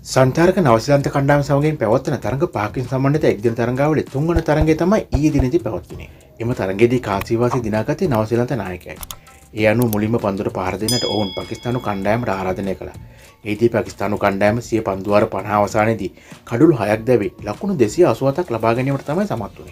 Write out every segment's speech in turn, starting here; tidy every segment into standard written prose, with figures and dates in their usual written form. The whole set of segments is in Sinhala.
සංචාරක නවසිලන්ත කණ්ඩායම සමගින් පැවැත්වෙන තරඟ පහකින් සම්බන්ධිත එක්දින තරඟාවලියේ තුන්වන තරඟය තමයි ඊයේ දිනේදී පැවැත්වුණේ. එම තරඟයේදී කාසිවාසී දිනාගත්තේ නවසිලන්ත නායකයයි. ඒ අනුව මුලින්ම පන්දුවට පහර දෙන්නට ඔවුන් පාකිස්තානු කණ්ඩායමට ආරාධනය කළා. එහිදී පාකිස්තානු කණ්ඩායම සිය පන්දු වාර 50 අවසානයේදී කඩුළු 6ක් දැවී ලකුණු 287ක් ලබා ගැනීමට තමයි සමත් වුණේ.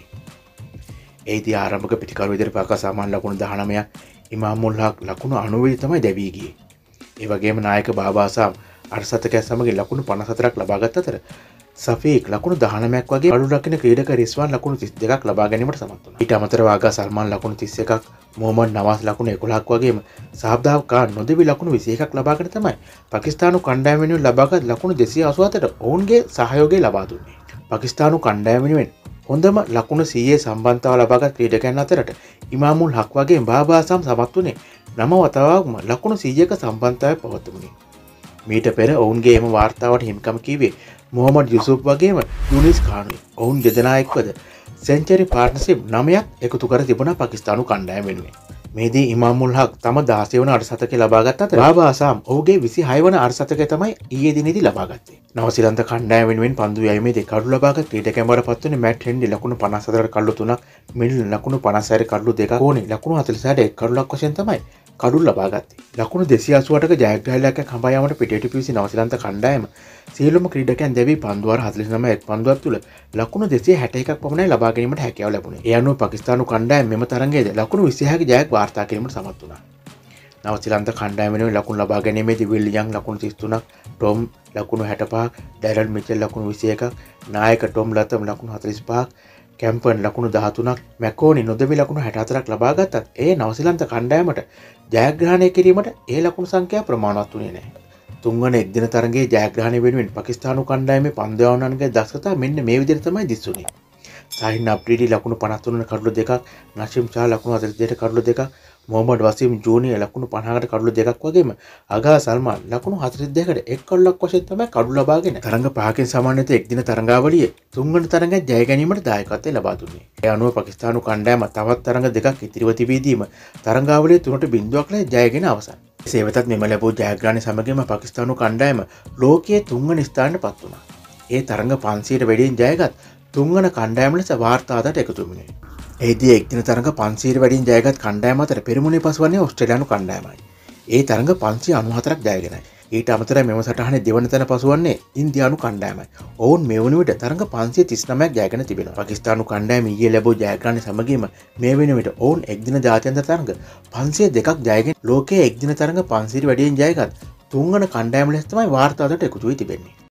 එහිදී ආරම්භක පිටිකරු විදිහට පාකිස්තාන ලකුණු 19ක් ඉමාමුල් හක් ලකුණු 90 තමයි දැවී ගියේ. ඒ වගේම නායක බාබාසාම් අර්ශතකයක් සමග ලකුණු 54ක් ලබාගත් අතර සෆීක් ලකුණු 19ක් වගේ අඩු රකින්න ක්‍රීඩක රිස්වාන් ලකුණු 32ක් ලබා ගැනීමට සමත් වුණා. ඊට අමතරව ආගා සල්මාන් ලකුණු 31ක්, මොහමඩ් නවාස් ලකුණු 11ක් වගේම සහබ්දාව් කාන් නොදෙවි ලකුණු 21ක් ලබාගෙන තමයි පාකිස්තානු කණ්ඩායම වෙනුවෙන් ලබාගත් ලකුණු 287ට ඔවුන්ගේ සහයෝගය ලබා දුන්නේ. පාකිස්තානු කණ්ඩායම වෙනුවෙන් හොඳම ලකුණු 100 සම්බන්ධතාව ලබාගත් ක්‍රීඩකයන් අතරට ඉමාමුල් හක් වගේ බාබාසම් සමත් වුණේ 9 වතාවක්ම ලකුණු 100ක සම්බන්ධතාවය පවතුමුනේ. මීට පෙර ඔවුන්ගේ එම වාර්තාවට හිමිකම කීවේ මොහමඩ් යුසුෆ් වගේම යුනිස් ખાනුයි. ඔවුන් දෙදෙනා එක්වද සෙන්චරි පාර්ට්නර්ෂිප් 9ක් එකතු කර තිබුණා පාකිස්තානු කණ්ඩායම වෙනුවෙන්. මේදී ඉමාමුල් හක් තම 16 වන අර්ශතකය ලබාගත් අතර බාබා අසම් ඔහුගේ 26 වන අර්ශතකය තමයි ඊයේ දිනේදී ලබාගත්තේ. නවසිලන්ත කණ්ඩායම වෙනුවෙන් පන්දු යැවීමේදී කඩු ලබාගත් ක්‍රීඩකයන් බවට පත්වන්නේ මැට් හෙන්ඩි ලකුණු 54කට කඩලු 3ක්, මිල් ලකුණු 56කට කඩලු 2ක්, කෝනි ලකුණු 46ට කඩලුක් වශයෙන් තමයි කඩුල් ලබාගත්තේ. ලකුණු 288ක ජයග්‍රහණයක් හඹා යාමට පිටේට පිවිසි නවසිලන්ත කණ්ඩායම සියලුම ක්‍රීඩකයන් දැවී පන්දු වාර 49 එක් පන්දුවක් තුළ ලකුණු 261ක් පමණයි ලබා ගැනීමට හැකියාව ලැබුණේ. ඒ අනුව පාකිස්තානු කණ්ඩායම මෙම තරඟයේදී ලකුණු 26ක ජයක් වාර්තා කිරීමට සමත් වුණා. නවසිලන්ත කණ්ඩායම වෙනුවෙන් ලකුණු ලබා ගැනීමේදී විල් යන් ලකුණු 33ක්, ටොම් ලකුණු 65ක්, ඩැරල් මිචෙල් ලකුණු 21ක්, නායක ටොම් ලතම් ලකුණු 45ක්, කැම්පන් ලකුණු 13ක්, මැකෝනි නොදෙවි ලකුණු 64ක් ලබා ගත්තත් ඒ නවසිලන්ත කණ්ඩායමට ජයග්‍රහණය කිරීමට ඒ ලකුණු සංඛ්‍යාව ප්‍රමාණවත් වුණේ නැහැ. තුන්වන එක්දින තරඟයේ ජයග්‍රහණය වෙනුවෙන් පාකිස්තානු කණ්ඩායමේ පන්දු යවන්නන්ගේ දක්ෂතාව මෙන්න මේ විදිහට තමයි දිස්ුනේ. සාහින් අප්‍රීඩි ලකුණු 53 කඩලු 2ක්, නෂිම් ෂා ලකුණු 42ට කඩලු 2ක්, මොහමඩ් වසීම් ජූනියර් ලකුණු 50කට කඩලු 2ක් වගේම අගා සල්මාන් ලකුණු 42කට එක් කඩලක් වශයෙන් තමයි කඩු ලබාගෙන තරඟ පහකින් සමන්විත එක්දින තරඟාවලියේ තුන්වන තරඟය ජය ගැනීමට දායකත්වය ලබා දුන්නේ. ඒ අනුව පාකිස්තානු කණ්ඩායම තවත් තරඟ දෙකක් ඉතිරිව තිබීදීම තරඟාවලියේ 3-0ක් ලෙස ජයගෙන අවසන්. එසේ වෙතත් මෙම ලැබූ ජයග්‍රහණය සමගම පාකිස්තානු කණ්ඩායම ලෝකයේ තුන්වන ස්ථානයට පත් වුණා. ඒ තරඟ 500ට වැඩියෙන් ජයගත් තුන්වන කණ්ඩායම ලෙස වාර්තාවට එකතු වුණේ. එහිදී එක්දින තරඟ 500ට වැඩියෙන් ජයගත් කණ්ඩායම අතර පෙරමුණේ පසුවන්නේ ඕස්ට්‍රේලියානු කණ්ඩායමයි. ඒ තරඟ 594ක් ජයගෙනයි. ඊට අමතරව මෙම සටහනේ දෙවන තැන පසුවන්නේ ඉන්දියානු කණ්ඩායමයි. ඔවුන් මේ වන විට තරඟ 539ක් ජයගෙන තිබෙනවා. පාකිස්තානු කණ්ඩායම ඊයේ ලැබූ ජයග්‍රහණය සමගින්ම මේ වෙන විට ඔවුන් එක්දින ජාත්‍යන්තර තරඟ 502ක් ජයගෙන ලෝකයේ එක්දින තරඟ 500ට වැඩියෙන් ජයගත් තුන්වන කණ්ඩායම ලෙස තමයි වාර්තාවට එකතු වී තිබෙන්නේ.